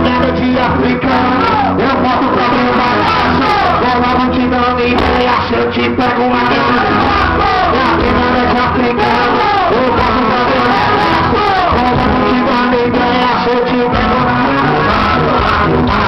pegada de africano. Eu boto pra mim uma raça, vou logo te dando ideia, se eu te pego uma graça. É a pegada de africano. Eu boto pra mim uma raça, vou logo te dando ideia, se eu te pego uma graça.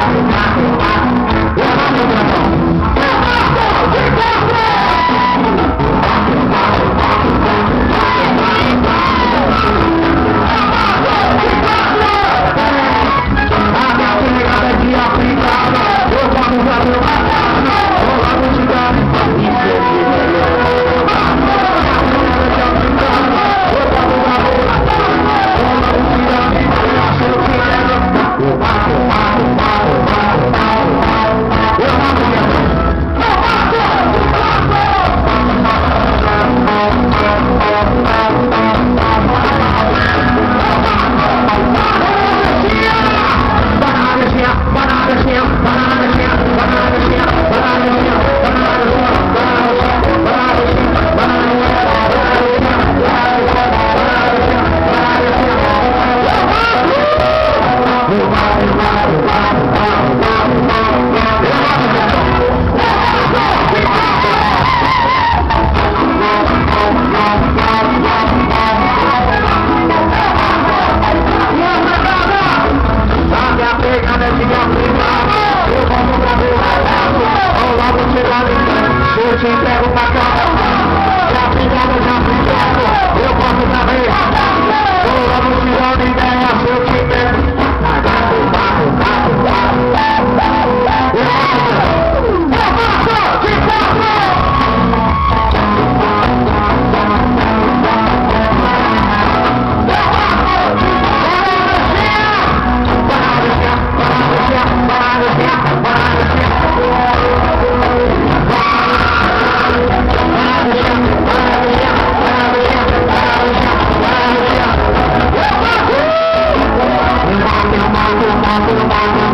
Eu te entrego pra cá, já pegada, já pegada, eu posso saber, vou logo te dando ideia, se eu te pego. Bye.